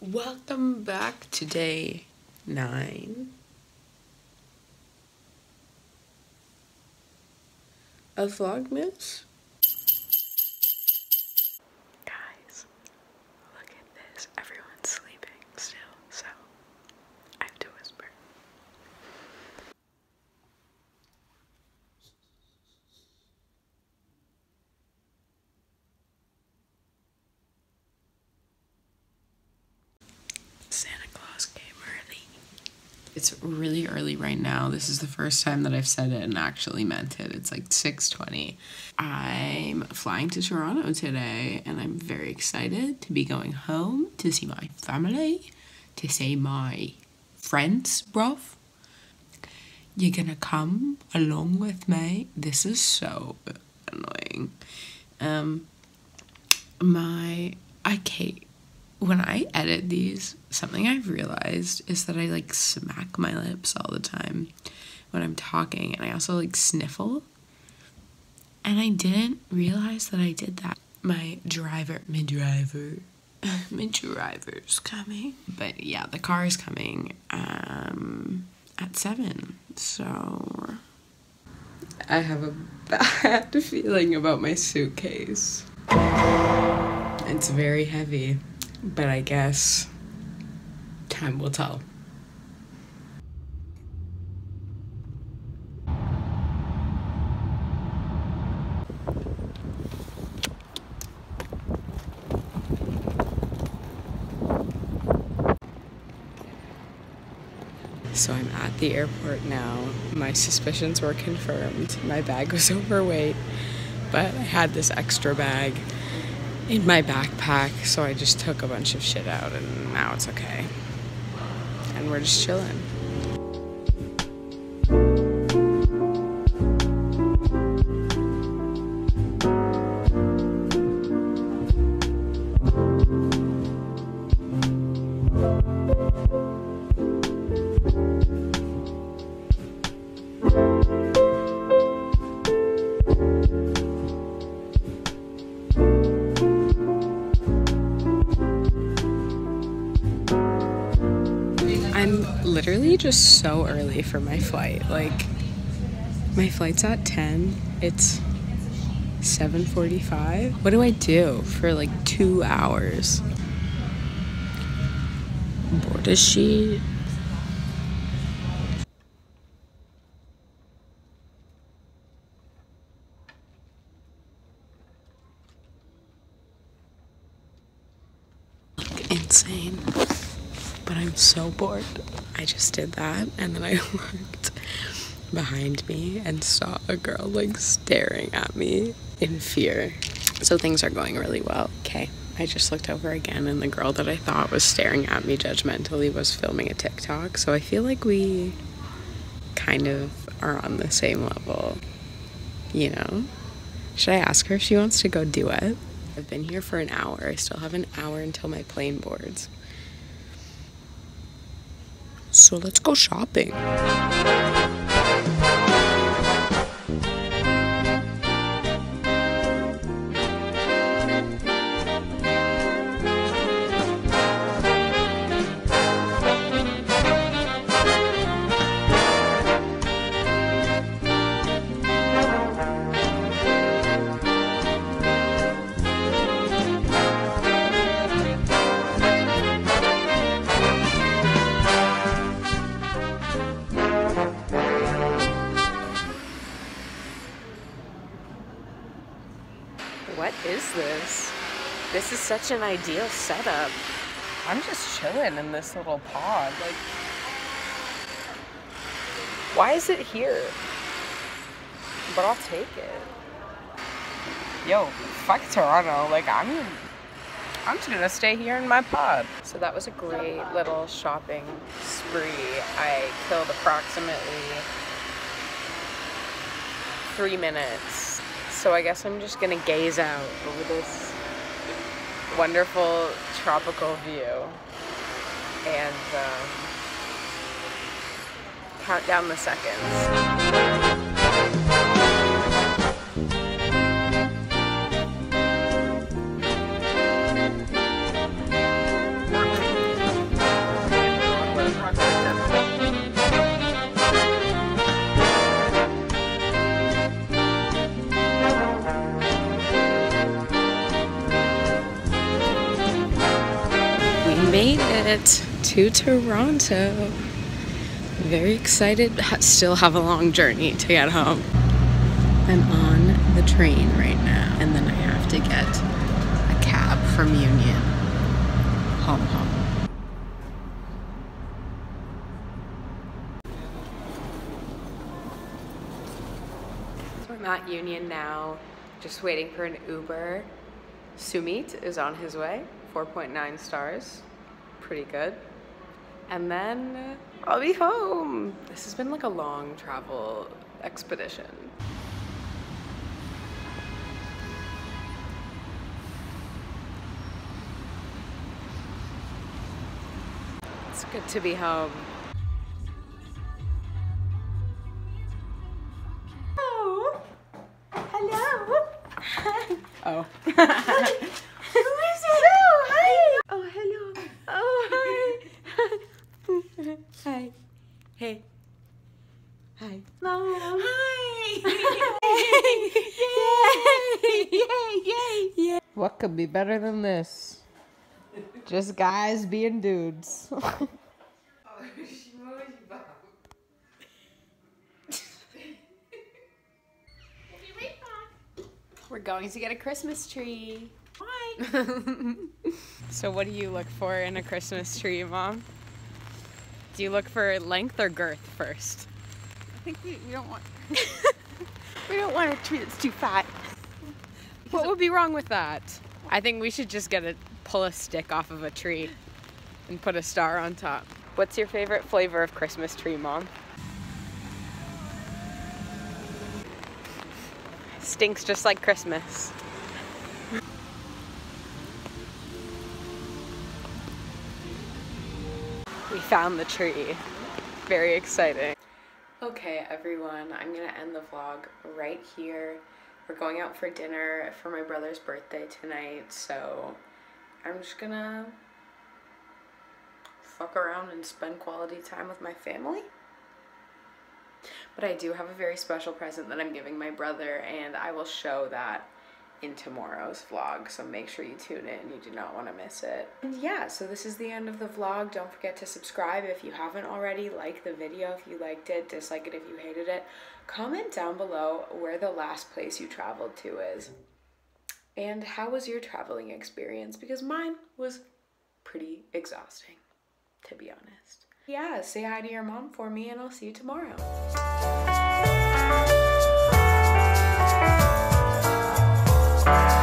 Welcome back to day 9 of Vlogmas. Guys, look at this. Everyone's sleeping still, so I have to whisper. Santa Claus came early. It's really early right now. This is the first time that I've said it and actually meant it. It's like 6:20. I'm flying to Toronto today and I'm very excited to be going home to see my family, to see my friends, bruv. You're gonna come along with me? This is so annoying. When I edit these, something I've realized is that I like smack my lips all the time when I'm talking, and I also like sniffle, and I didn't realize that I did that. My driver's coming, but yeah, the car is coming at 7, so I have a bad feeling about my suitcase. It's very heavy, but I guess time will tell. So I'm at the airport now. My suspicions were confirmed. My bag was overweight, but I had this extra bag in my backpack, so I just took a bunch of shit out and now it's okay. And we're just chilling. I'm literally just so early for my flight. Like, my flight's at 10. It's 7:45. What do I do for like 2 hours? Board a sheet. Look insane. But I'm so bored. I just did that, and then I looked behind me and saw a girl like staring at me in fear. So things are going really well. Okay, I just looked over again, and the girl that I thought was staring at me judgmentally was filming a TikTok. So I feel like we kind of are on the same level, you know? Should I ask her if she wants to go do it? I've been here for an hour. I still have an hour until my plane boards. So let's go shopping. What is this? This is such an ideal setup. I'm just chilling in this little pod. Like, why is it here? But I'll take it. Yo, fuck Toronto. Like, I'm just gonna stay here in my pod. So that was a great little shopping spree. I killed approximately 3 minutes. So I guess I'm just gonna gaze out over this wonderful tropical view and count down the seconds. Made it to Toronto. Very excited. Still have a long journey to get home. I'm on the train right now, and then I have to get a cab from Union home. So I'm at Union now, just waiting for an Uber. Sumit is on his way, 4.9 stars, pretty good. And then I'll be home. This has been like a long travel expedition. It's good to be home. Oh, hello. Oh. Who is it? Oh, hi. Oh, hello. Oh, hi. Hi. Hey. Hi. Mom. Hi. Yay. Yay. What could be better than this? Just guys being dudes. We're going to get a Christmas tree. Hi. So what do you look for in a Christmas tree, Mom? Do you look for length or girth first? I think we don't want we don't want a tree that's too fat. What would be wrong with that? I think we should just pull a stick off of a tree and put a star on top. What's your favorite flavor of Christmas tree, Mom? Stinks just like Christmas. We found the tree. Very exciting. Okay, everyone, I'm gonna end the vlog right here. We're going out for dinner for my brother's birthday tonight, so I'm just gonna fuck around and spend quality time with my family. But I do have a very special present that I'm giving my brother, and I will show that in tomorrow's vlog, so make sure you tune in. You do not want to miss it. And yeah, so this is the end of the vlog. Don't forget to subscribe if you haven't already. Like the video if you liked it, dislike it if you hated it. Comment down below where the last place you traveled to is. And how was your traveling experience? Because mine was pretty exhausting, to be honest. Yeah, say hi to your mom for me, and I'll see you tomorrow. Bye.